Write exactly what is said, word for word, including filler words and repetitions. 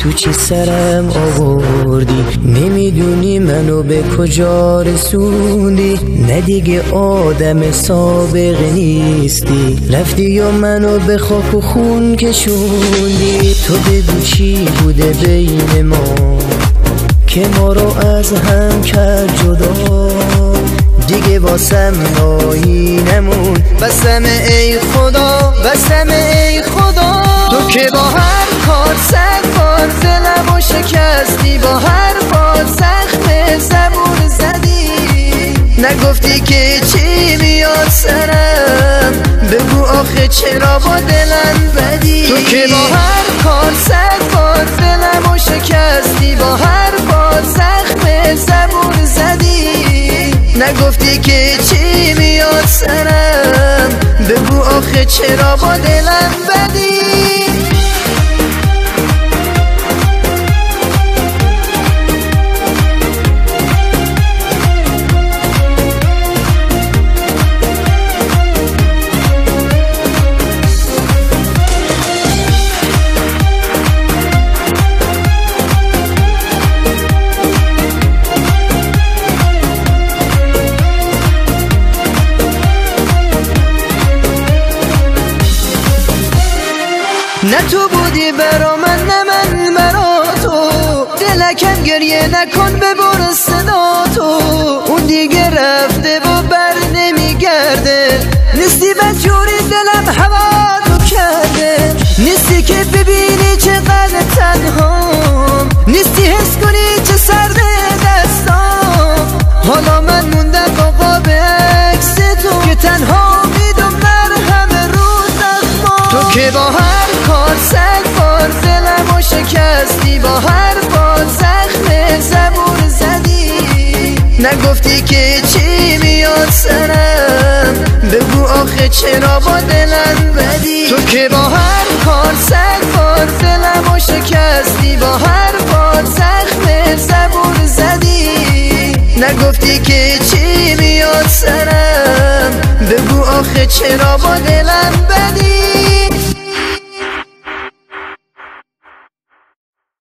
تو چی سرم آوردی، نمیدونی منو به کجا رسوندی. نه دیگه آدم سابق نیستی، رفتی و منو به خاک و خون کشوندی. تو بگو چی بوده بین ما که ما رو از هم کرد جدا، دیگه واسم نایی نمون. بسم ای خدا، بسم ای خدا، تو که با هر کار صد بار دلمو شکستی، با هر بار زخم زبون زدی. نگفتی که چی میاد سرم، بگو آخه چرا با دلم بدی. تو که با هر کار صد بار دلمو شکستی، با هر بار زخم زبون زدی. نگفتی که چی میاد سرم، بگو آخه چرا با دلم بدی. نه تو بودی برا من، نه من برا تو. دلکم گریه نکن ببر صدا تو. اون دیگه رفته و بر نمیگرده، نیستی بدجوری دلم هوا تو کرده. نیستی که ببینی چقدر تنهام، نیستی حس کنی چه سرد دستام. حالا من موندم با قاب عکس تو که تنها میدم مرهم رو زخمام. تو که با هر کار صد بار دلمو شکستی، با هر بار زخم زبون زدی. نگفتی که چی میاد سرم، بگو آخه چرا با دلم بدی. تو که با هر کار صد بار دلمو شکستی، با هر بار زخم زبون زدی. نگفتی که چی میاد سرم، بگو آخه چرا با دلم بدی.